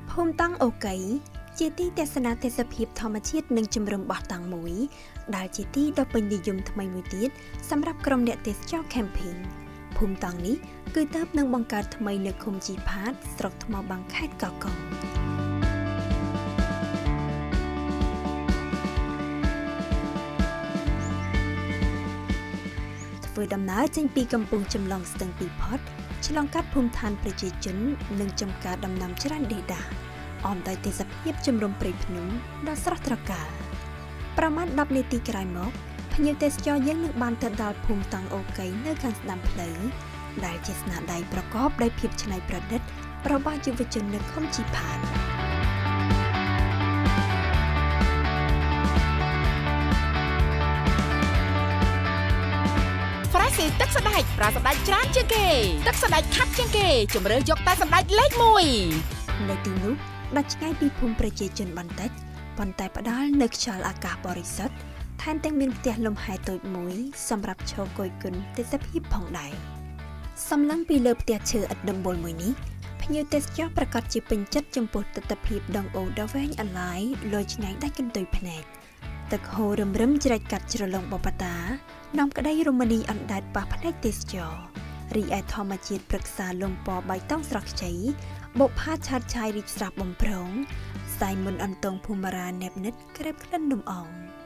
ភូមិតាំងអូកៃជាទីទស្សនាទេសភាពធម្មជាតិនិងជំរំបោះតាំងមួយដែលជាទីដ៏ពេញនិយមថ្មីមួយទៀតសម្រាប់ក្រុមអ្នកទេសចរ camping ភូមិតាំងនេះគឺទើបនឹងបង្កើតថ្មីនៅឃុំជីផាតស្រុកថ្មបាំងខេត្តកោះកុងធ្វើដំណើរចេញពីកំពង់ចម្លងស្ទឹងពីផុតឆ្លងកាត់ភូមិឋានប្រជាជននិងចំការដំណាំច្រើនដេដាអមដោយទេសភាពជំរំព្រៃភ្នំដ៏ស្រស់ត្រកាលប្រមាណ10នាទីក្រោយមកភ្ញៀវទេសចរយើងនឹងបានទៅដល់ភូមិតាំងអូកៃនៅខាងស្ដាំផ្លូវដែលជាស្នាដៃប្រកបដោយភាពច្នៃប្រឌិតរបស់យុវជននៅឃុំជីផាតទឹកសណ្តែកប្រើសណ្តែកច្រើនជាងគេទឹកសណ្តែកខាត់ជាងគេជំរឿយកតែសណ្តែកលេខ1 នៅទីនោះដាច់ឆ្ងាយពីភូមិប្រជាជនបន្តិចប៉ុន្តែផ្ដល់នូវខ្យល់អាកាសបរិសុទ្ធថែមទាំងមានផ្ទះលំហែតូចមួយសម្រាប់ឈរគយគន់ទេសភាពផងដែរសំឡឹងពីលើផ្ទះឈើឥតដំបូលមួយនេះភ្ញៀវទេសចរប្រកាសជាពេញចិត្តចំពោះទិដ្ឋភាពដងអូដ៏វែងអន្លាយលយឆ្ងាយដាច់កន្ទុយភ្នែកទឹកហូររឹមរឹមជ្រែកកាត់ជ្រលងបបតានាំក្តីរមណីអណ្ដែតប៉ះភ្នែកទេសចររីឯធម្មជាតិព្រឹក្សាលំពណ៌បៃតងស្រស់ខ្ចីបុប្ផាឆាតឆាយរីកស្រស់បំព្រងស្សែងមុនអន្តងភូមិរាណែបនិតក្រេបក្លិននំអង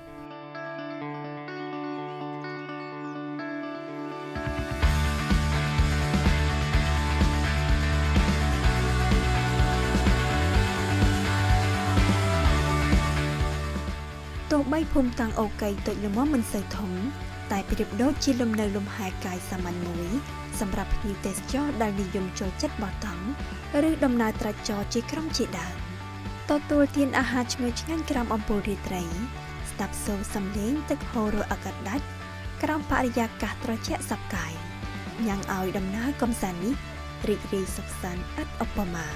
ទោះបីភូមិតាំងអូកៃតូចល្មមមិនសូវធំតែប្រៀបដូចជាលំនៅលំហែកាយសាមញ្ញមួយសម្រាប់ភ្ញៀវទេសចរដែលនិយមចូលចិត្តបោះតង់ឬដំណើរត្រាច់ចរជាក្រុមជាដើមទទួលទានអាហារឈ្ងុយឆ្ងាញ់ក្រោមអំពូលរាត្រីស្ដាប់សូរសំឡេងទឹកហូររអាកាសដាច់ក្រោមបរិយាកាសត្រជាក់សប្កាយញ៉ាំងឲ្យដំណើរកំសាន្តនេះរីករាយសុខសាន្តឥតឧបមា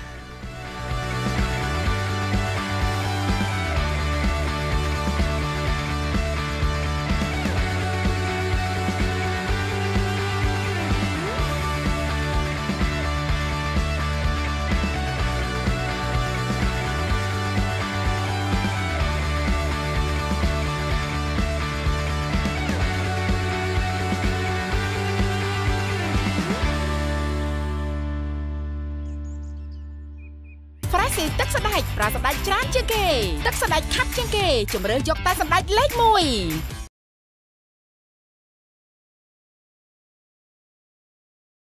ទឹកសណ្តែកប្រើសណ្តែកច្រើនជាងគេទឹកសណ្តែកខាត់ជាងគេជំរឿយកតែសណ្តែកលេខ1